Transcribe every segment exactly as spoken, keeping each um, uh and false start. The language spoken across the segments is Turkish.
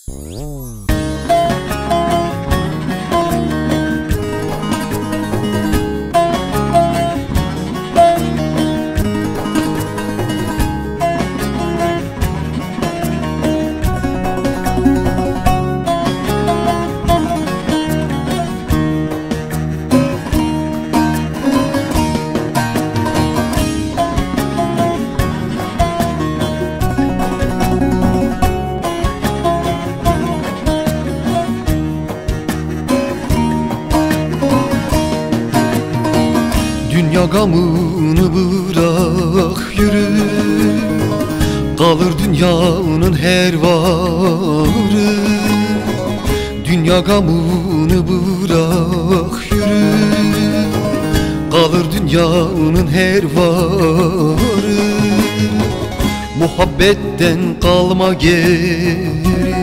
Dünya gamını bırak yürü, kalır dünyanın her varı. Dünya gamını bırak yürü, kalır dünyanın her varı. Muhabbetten kalma geri,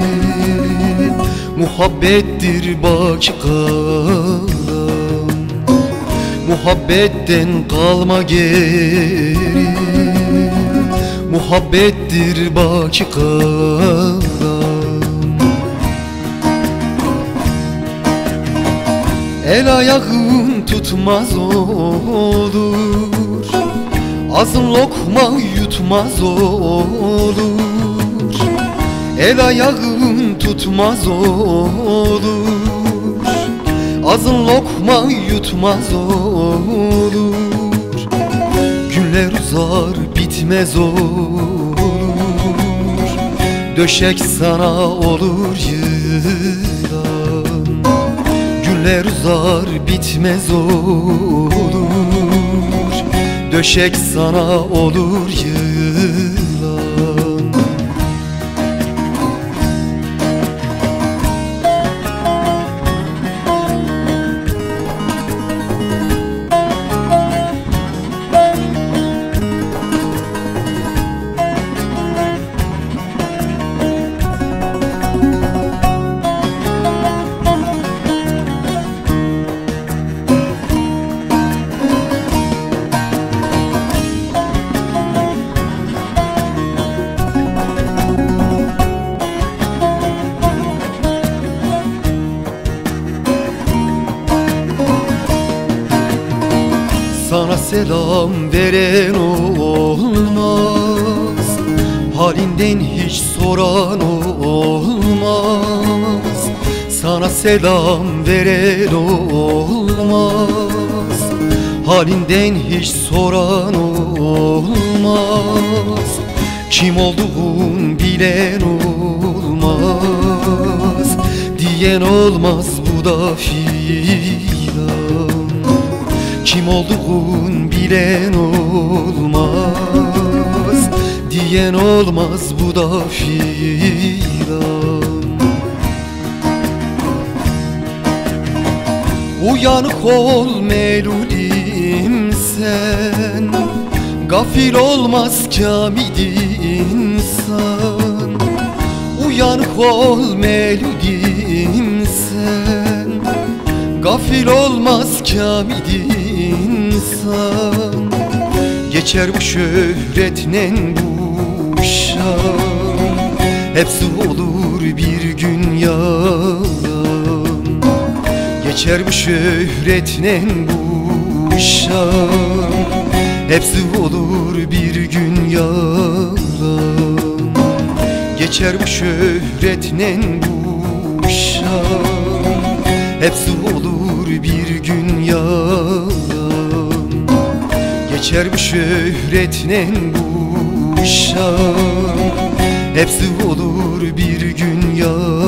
muhabbettir baki kalan. Muhabbetten kalma geri, muhabbettir baki kalan. El ayağın tutmaz olur, ağzın lokma yutmaz olur. El ayağın tutmaz olur, ağzın lokma yutmaz olur. Günler uzar bitmez olur, döşek sana olur yılan. Günler uzar bitmez olur, döşek sana olur yılan. Sana selam veren olmaz, halinden hiç soran olmaz. Sana selam veren olmaz, halinden hiç soran olmaz. Kim olduğun bilen olmaz, diyen olmaz bu da filan. Kim olduğun bilen olmaz, diyen olmaz bu da filan. Uyanık ol melulim sen, gafil olmaz kamil insan. Uyanık ol melulim sen, gafil olmaz kamil insan. Geçer bu şöhretle bu şan, hepsi olur bir gün yalan. Geçer bu şöhretle bu şan, hepsi olur bir gün yalan. Geçer bu şöhretle bu şan, hepsi olur bir gün yalan. Geçer bu şöhretle bu şan, hepsi olur bir gün yalan.